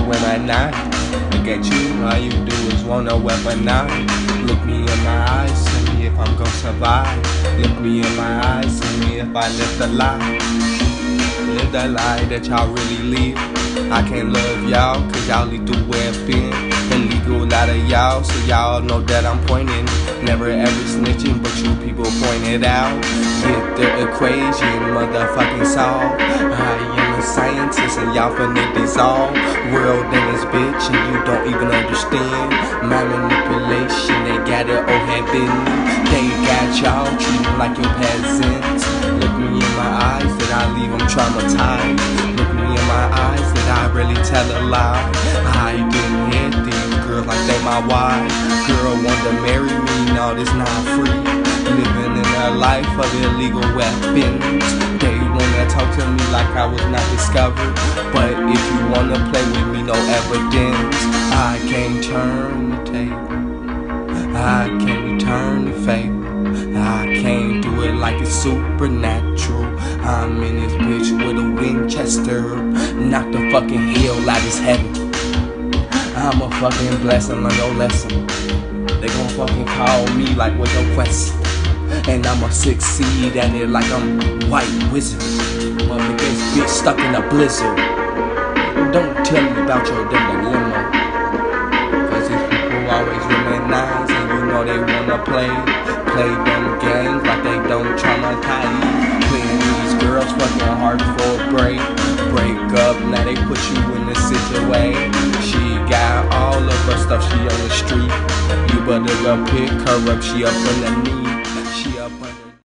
weaponize. Look at you, all you do is wanna weaponize. Look me in my eyes, tell me if I'm gonna survive. Look me in my eyes, tell me if I live the lie. Live the lie that y'all really live. I can't love y'all, cause y'all lead through weapon. Illegal out of y'all, so y'all know that I'm pointing. Never ever snitching, but you people point it out. Get the equation, motherfucking solve. I am a scientist and y'all finna dissolve. World in this bitch and you don't even understand. My manipulation, they got it, oh heaven. They got y'all treating like your peasants. Look me in my eyes that I leave them traumatized. Look me in my eyes that I really tell a lie. I didn't hit these girls like they my wife. Girl want to marry me, no, this not free. Living in a life of illegal weapons. They wanna talk to me like I was not discovered. But if you wanna play with me, no evidence. I can't turn the table, I can't return the favor. I can't do it like it's supernatural. I'm in this bitch with a Winchester. Knock the fucking hell out his heaven. I'm a fucking blessing, learn your lesson. They gon' fucking call me like what's your quest? And I'ma succeed at it like I'm white wizard. Mother gets bitch stuck in a blizzard. Don't tell me about your dilemma. Cause these people always weaponize and you know they wanna play them games like they don't traumatize. Playing these girls fucking hard for a break up, now they put you in this situation. She got all of her stuff, she on the street. You better go pick her up, she up on the knee.